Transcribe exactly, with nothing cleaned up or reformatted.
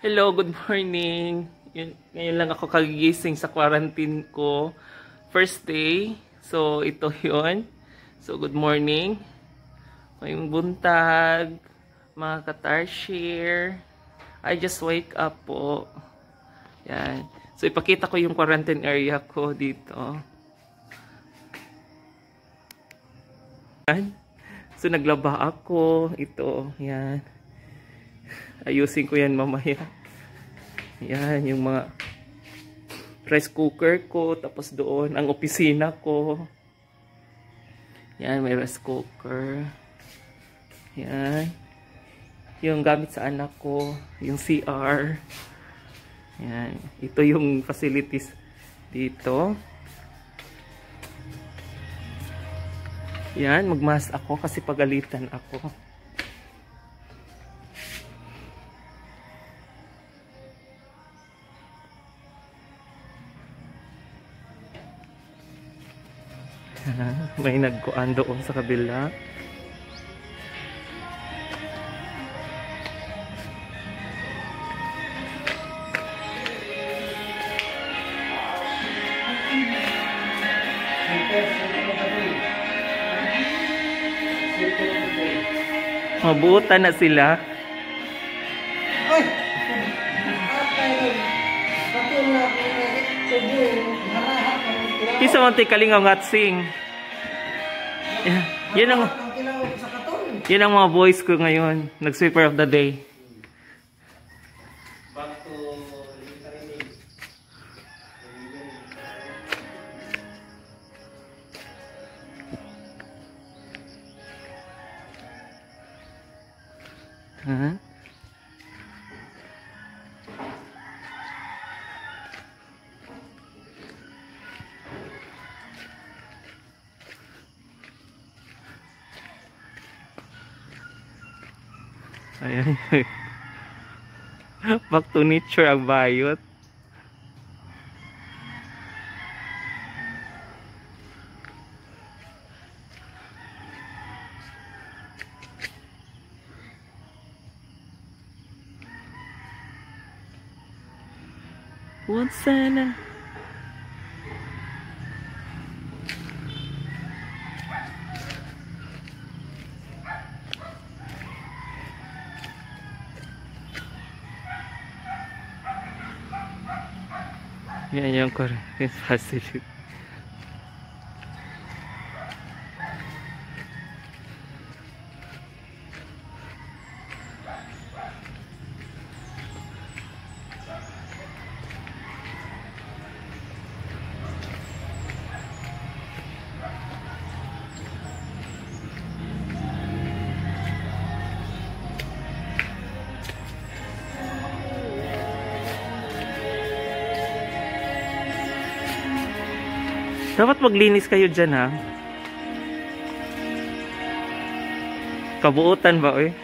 Hello, good morning. Yun, ngayon lang ako kagigising sa quarantine ko. First day. So, ito yun. So, good morning. Ngayong buntag, mga katarshare. I just wake up po. Yan. So, ipakita ko yung quarantine area ko dito. Yan. So, naglaba ako. Ito. Yan. Ayusin ko yan mamaya. Yan, yung mga rice cooker ko. Tapos doon, ang opisina ko. Yan, may rice cooker. Yan. Yung gamit sa anak ko. Yung C R. Yan. Ito yung facilities dito. Yan, magmask ako kasi pagalitan ako. May nagkuan doon sa kabila. Mabutan na sila. Isa man tayo kalingaw ngatsing. Yan ang, yan ang mga boys ko ngayon. Nag-sweeper of the day. Back to huh? Ayan. Back to nature ang bayot. What's that? Yan yung current facility. Dapat maglinis kayo dyan, ha? Kabuutan ba, eh?